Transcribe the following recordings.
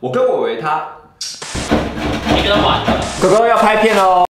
我跟伟伟他， 你跟他玩了。 哥哥要拍片喽。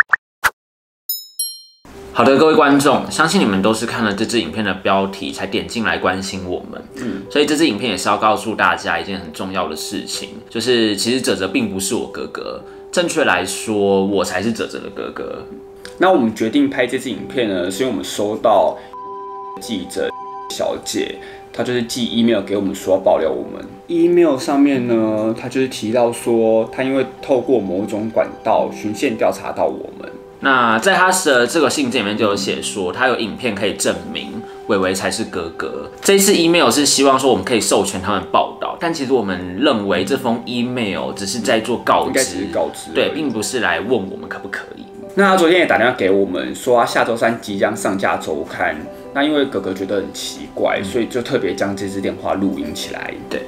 好的，各位观众，相信你们都是看了这支影片的标题才点进来关心我们。所以这支影片也是要告诉大家一件很重要的事情，就是其实哲哲并不是我哥哥，正确来说，我才是哲哲的哥哥。 那我们决定拍这支影片呢，是因为我们收到记者小姐，她就是寄 email 给我们说要爆料我们。email 上面呢，她就是提到说，她因为透过某种管道循线调查到我们。 那在他的这个信件里面就有写说，他有影片可以证明伟伟才是哥哥。这一次 email 是希望说我们可以授权他们报道，但其实我们认为这封 email 只是在做告知， 应该只是告知， 对，并不是来问我们可不可以。 那他昨天也打电话给我们说，他下周3即将上架周刊。那因为哥哥觉得很奇怪，所以就特别将这支电话录音起来。 对。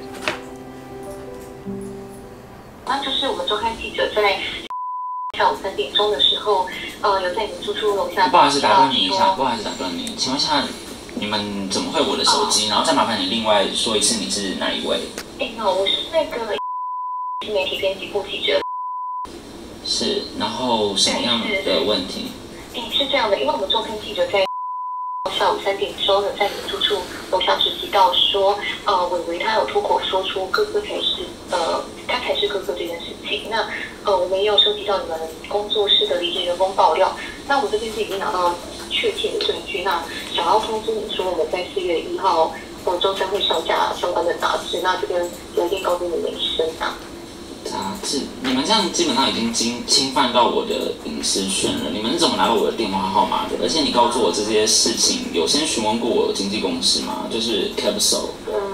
那就是我们周刊记者在下午3点钟的时候，有在你们住处楼下。 不好意思，打断你一下，不好意思打断你，请问一下，你们怎么会有我的手机？然后再麻烦你另外说一次你是哪一位？ 我是那个媒体编辑部记者。 是，然后什么样的问题？ 是这样的，因为我们周刊记者在下午3点钟有在你们住处楼下直击到说，伟伟他有脱口说出哥哥才是他才是哥哥这件事情。那我们也有收集到你们工作室的离职员工爆料。那我这边是已经拿到确切的证据，那想要通知你说我们在4月1号周3会上架相关的杂志。那这边有一定告诉你们一声啊。 杂志，你们这样基本上已经侵犯到我的隐私权了。你们是怎么拿到我的电话号码的？而且你告诉我这些事情，有先询问过我经纪公司吗？就是 Capsule。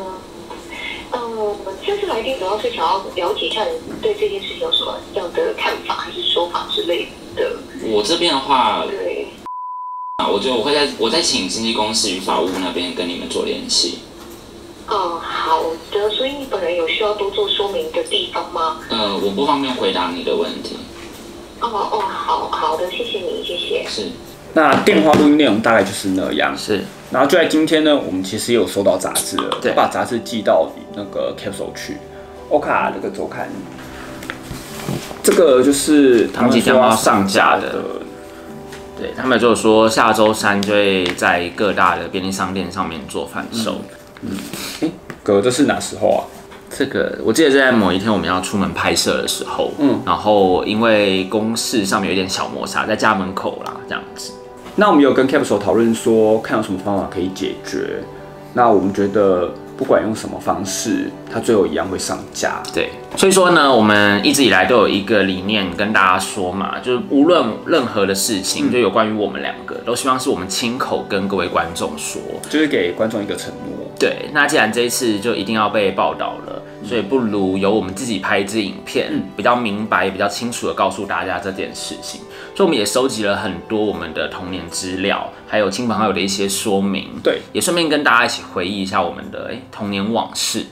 这次来电主要是想要了解一下你对这件事情有什么样的看法还是说法之类的。 我这边的话， 对， 我觉得我再请经纪公司与法务那边跟你们做联系。 好的，所以你本人有需要多做说明的地方吗？ 我不方便回答你的问题。 好的，谢谢你，谢谢。 是。 那电话录音内容大概就是那样。 是。 然后就在今天呢，我们其实也有收到杂志了， 对， 把杂志寄到那个 Capsule 去，欧卡那个周刊。这个就是他们即将要上架的。 对，他们就说下周3就会在各大的便利商店上面做贩售。 哥，这是哪时候啊？ 这个我记得是在某一天我们要出门拍摄的时候，然后因为公事上面有一点小摩擦，在家门口啦，这样子。 那我们有跟 Capsule 讨论说，看有什么方法可以解决。那我们觉得，不管用什么方式，它最后一样会上架。 对，所以说呢，我们一直以来都有一个理念跟大家说嘛，就是无论任何的事情，就有关于我们2个，都希望是我们亲口跟各位观众说， 就是给观众一个承诺。 对，那既然这一次就一定要被报道了，所以不如由我们自己拍一支影片，比较明白、比较清楚的告诉大家这件事情。所以我们也收集了很多我们的童年资料，还有亲朋好友的一些说明， 对， 也顺便跟大家一起回忆一下我们的童年往事。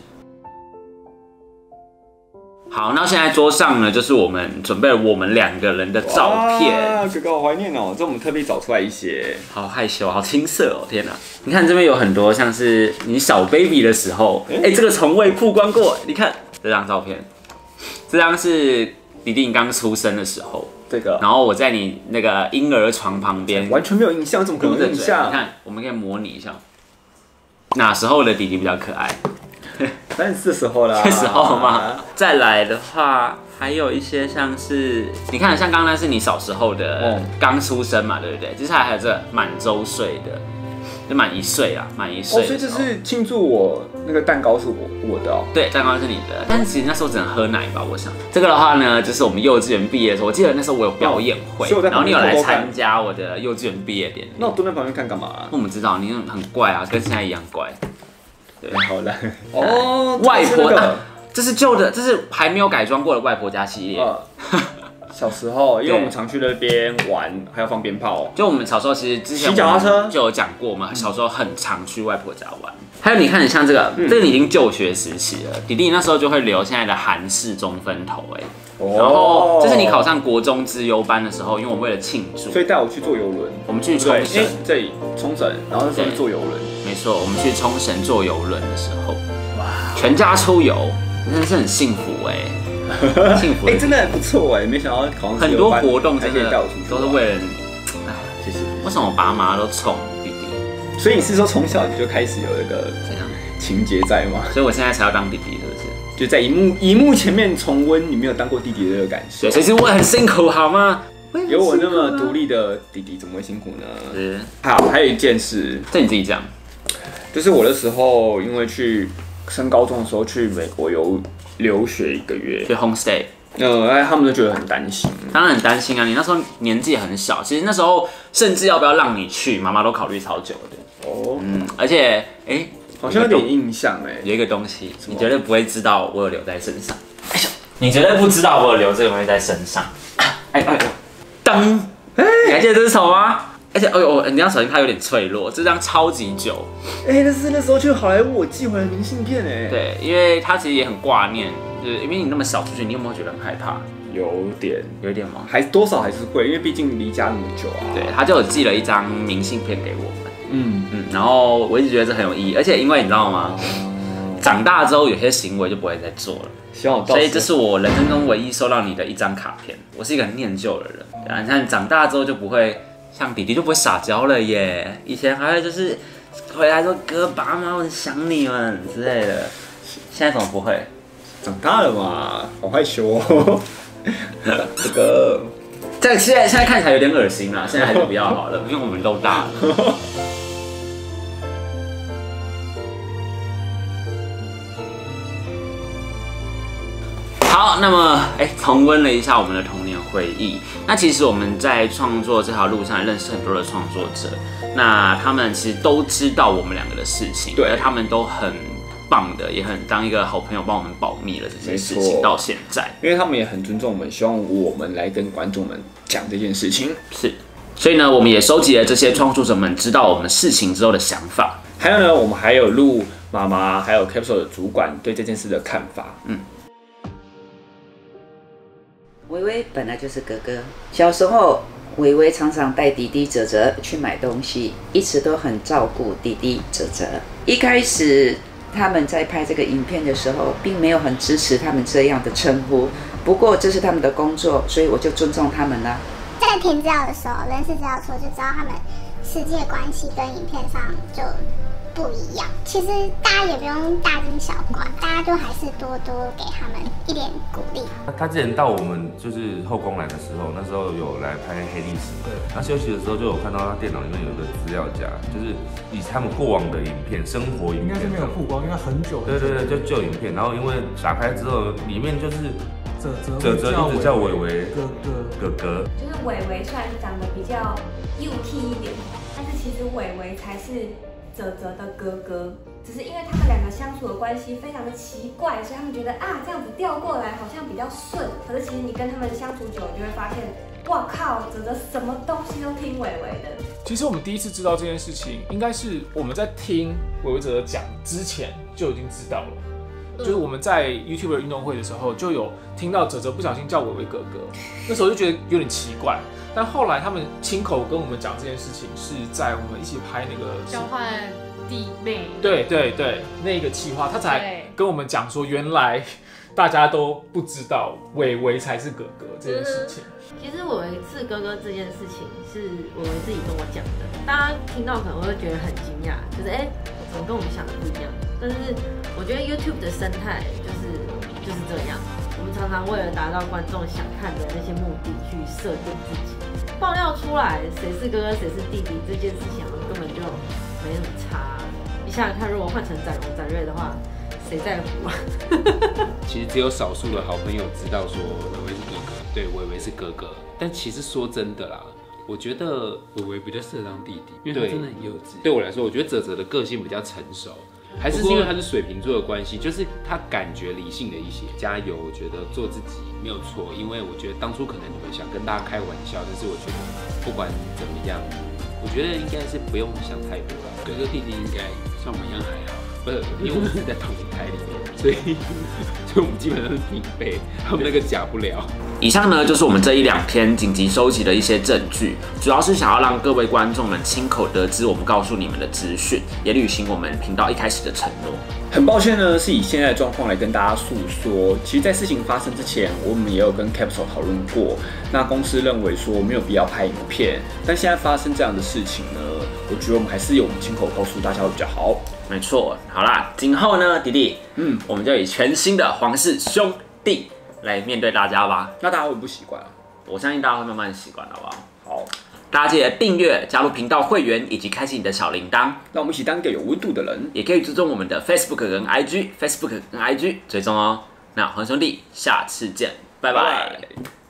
好，那现在桌上呢，就是我们准备了我们2个人的照片。 哥哥好怀念哦，这我们特别找出来一些。 好害羞，好青涩哦，天哪！你看这边有很多像是你小 baby 的时候，这个从未曝光过。你看这张照片，这张是弟弟你刚出生的时候。 这个， 然后我在你那个婴儿床旁边， 完全没有印象，怎么可能有印象？ 你看，我们可以模拟一下，哪时候的弟弟比较可爱 ？34时候啦。 这时候吗？再来的话，还有一些像是，你看，像刚刚那是你小时候的，刚出生嘛，对不对？接下来还有这满周岁的，就满1岁啊，满1岁。 所以这是庆祝我那个蛋糕是我的哦。 对，蛋糕是你的，但是其实那时候只能喝奶吧，我想。这个的话呢，就是我们幼稚园毕业的时候，我记得那时候我有表演会，然后你有来参加我的幼稚园毕业典礼。 那我蹲在旁边看干嘛？ 我们知道你很怪啊，跟现在一样怪。对， 好了。哦， 外婆这是旧的，这是还没有改装过的外婆家系列。 小时候，因为我们常去那边玩，还要放鞭炮。 就我们小时候其实之前骑脚踏车就有讲过嘛，小时候很常去外婆家玩。还有你看，你像这个，这个已经就学时期了，弟弟那时候就会留现在的韩式中分头然后这是你考上国中资优班的时候，因为我们为了庆祝， 所以带我去坐游轮。 我们去冲绳， 这里冲绳，然后那时候坐游轮。 没错，我们去冲绳坐游轮的时候，哇，全家出游。 真的是很幸福哎，幸福真的很不错哎，没想到考上很多活动真的都是为了你。 谢谢。 为什么我爸妈都宠弟弟？ 所以你是说从小你就开始有一个怎样情节在吗？ 所以我现在才要当弟弟，是不是？ 就在荧幕前面重温你没有当过弟弟的这个感受。 对，其实我很辛苦，好吗？ 有我那么独立的弟弟，怎么会辛苦呢？ 是。 好，还有一件事， 这你自己讲。 就是我那时候因为升高中的时候去美国留学1个月， 去 homestay。 他们都觉得很担心。 当然很担心啊！你那时候年纪很小，其实那时候甚至要不要让你去，妈妈都考虑超久的。哦，而且好像有点印象有一个东西，你绝对不会知道我有留在身上。你绝对不知道我有留这个东西在身上。当，你还记得这是什么吗？而且你要小心，它有点脆弱，这张超级久。 那是那时候去好莱坞我寄回来的明信片对，因为它其实也很挂念，就是因为你那么小出去，你有没有觉得很害怕？有一点吗？ 还多少还是会，因为毕竟离家那么久啊。 对，他就有寄了一张明信片给我们。然后我一直觉得这很有意义，而且因为你知道吗？长大之后有些行为就不会再做了。所以这是我人生中唯一收到你的一张卡片。我是一个很念旧的人，你看长大之后就不会。像弟弟就不会撒娇了耶，以前还会就是回来说哥爸妈我很想你们之类的，现在怎么不会？ 长大了嘛，好害羞哦。这个现在看起来有点恶心啦，现在还是不要好了，因为我们都大了。好，那么重温了一下我们的童年回忆。那其实我们在创作这条路上认识很多的创作者，那他们其实都知道我们2个的事情，对，而他们都很棒的，也很当一个好朋友帮我们保密了这些事情到现在， 因为他们也很尊重我们，希望我们来跟观众们讲这件事情。 是，所以呢，我们也收集了这些创作者们知道我们事情之后的想法。 还有呢，我们还有录妈妈还有 Capsule 的主管对这件事的看法。 微微本来就是哥哥，小时候微微常常带弟弟哲哲去买东西，一直都很照顾弟弟哲哲。一开始他们在拍这个影片的时候，并没有很支持他们这样的称呼，不过这是他们的工作，所以我就尊重他们啦。 在填资料的时候，人事资料的时候就知道他们实际的关系跟影片上就不一样。其实大家也不用大惊小怪，大家就还是多多给他们一点鼓励。 他之前到我们就是后宫来的时候，那时候有来拍黑历史。对，他休息的时候就有看到他电脑里面有一个资料夹，就是以他们过往的影片、生活影片。应该是没有曝光，因为很久。对，就旧影片。然后因为打开之后，里面就是哲一直叫伟伟哥哥。 就是伟伟虽然长得比较幼气一点，但是其实伟伟才是哲哲的哥哥，只是因为他们2个相处的关系非常的奇怪，所以他们觉得这样子调过来好像比较顺。可是其实你跟他们相处久，你就会发现，哇靠，哲哲什么东西都听伟伟的。 其实我们第一次知道这件事情，应该是我们在听伟伟哲哲讲之前就已经知道了。就是我们在 YouTube 运动会的时候，就有听到哲哲不小心叫伟伟哥哥，那时候就觉得有点奇怪。但后来他们亲口跟我们讲这件事情，是在我们一起拍那个交换弟妹， 对，那个企划，他才跟我们讲说，原来大家都不知道伟伟才是哥哥这件事情。 其实伟伟是哥哥这件事情是伟伟自己跟我讲的，大家听到可能会觉得很惊讶，就是怎么跟我们想的不一样？但是我觉得 YouTube 的生态就是这样，我们常常为了达到观众想看的那些目的去设定自己，爆料出来谁是哥哥谁是弟弟这件事情，根本就没什么差。你想想看，如果换成展荣展瑞的话，谁在乎啊？ 其实只有少数的好朋友知道说伟伟是哥哥，对，伟伟是哥哥。但其实说真的啦，我觉得伟伟比较适合当弟弟，因为他真的很幼稚。对我来说，我觉得哲哲的个性比较成熟，还是因为他是水瓶座的关系，就是他感觉理性的一些。加油，我觉得做自己没有错，因为我觉得当初可能你们想跟大家开玩笑，但是我觉得不管怎么样，我觉得应该是不用想太多了。哥哥弟弟应该像我们一样还好。不是，因为我们是在同一台里面。 所以我们基本上是平背，他们那个假不了。 以上呢就是我们这1-2天紧急收集的一些证据，主要是想要让各位观众们亲口得知我们告诉你们的资讯，也履行我们频道一开始的承诺。 很抱歉呢，是以现在的状况来跟大家诉说。其实，在事情发生之前，我们也有跟 Capsule 讨论过。那公司认为说没有必要拍影片，但现在发生这样的事情呢，我觉得我们还是有亲口告诉大家会比较好。 没错，好啦，今后呢，弟弟，我们就以全新的皇室兄弟来面对大家吧。 那大家会不习惯啊？ 我相信大家会慢慢习惯，好不好？ 好。 大家记得订阅、加入频道会员，以及开启你的小铃铛， 让我们一起当个有温度的人。 也可以追踪我们的 Facebook 跟 IG， Facebook 跟 IG 追踪哦。那皇兄弟，下次见，拜拜。